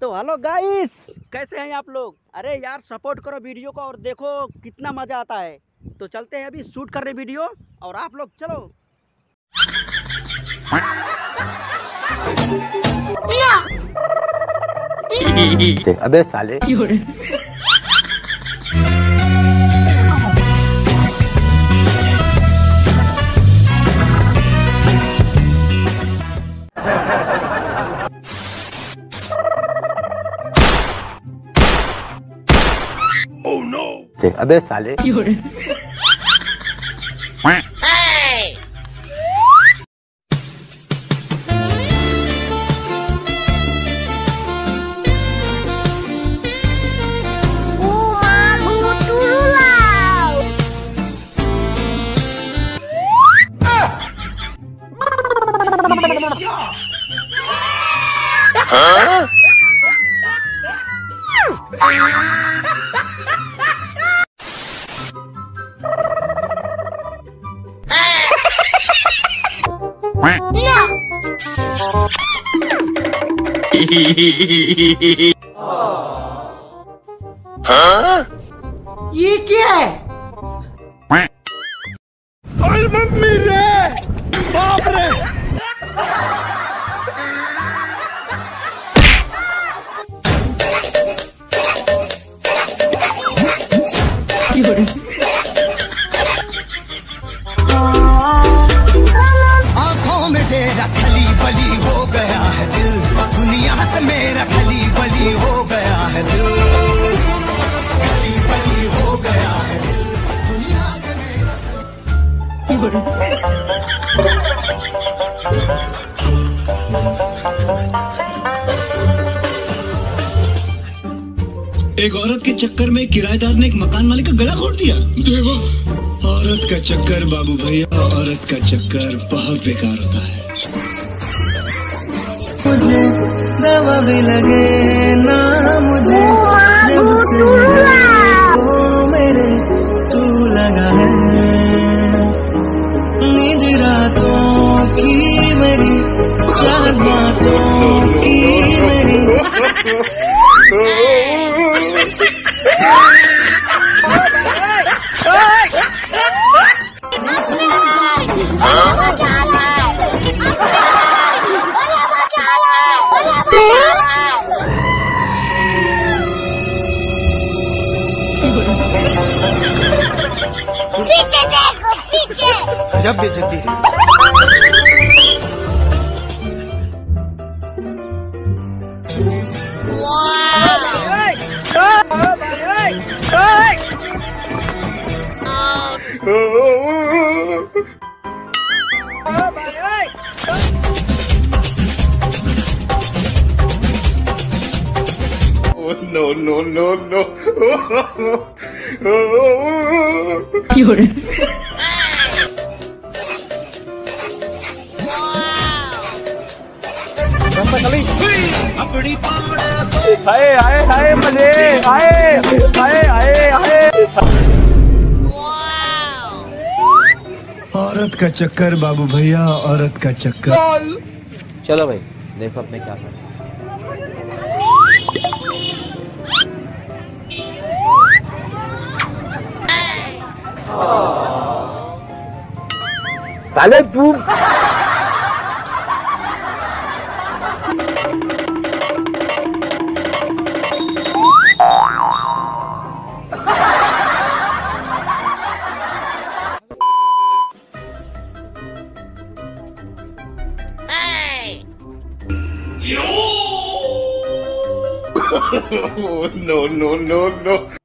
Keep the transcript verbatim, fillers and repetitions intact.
तो hello guys, कैसे हैं आप लोग। अरे यार सपोर्ट करो वीडियो को और देखो कितना मजा आता है। तो चलते हैं अभी शूट करने वीडियो और आप लोग चलो। अबे साले Oh no! अबे साले Huh? हाँ? ये क्या है? अरे मम्मी रे, बाप रे। आँखों में तेरा खली बली हो गया है दिल, दुनिया से मेरा खली बली हो गया है दिल, खली बली हो गया है दिल, दुनिया से मेरा। एक औरत के चक्कर में किराएदार ने एक मकान मालिक का गला घोट दिया। देखो, औरत का चक्कर बाबू भैया, औरत का चक्कर बहुत बेकार होता है। मुझे दवा भी लगे ना मुझे, जब से तो मेरे तू लगा है, नींद रातों की मेरी, चार बातों की मेरी। पीछे देखो, पीछे। गजब बेइज्जती है। Oh, no, no, no, no. हाय हाय हाय मजे, हाय हाय हाय हाय। औरत का चक्कर बाबू भैया, औरत का चक्कर। चलो भाई देखो अपने क्या करना। साले तू Oh, no, no, no, no.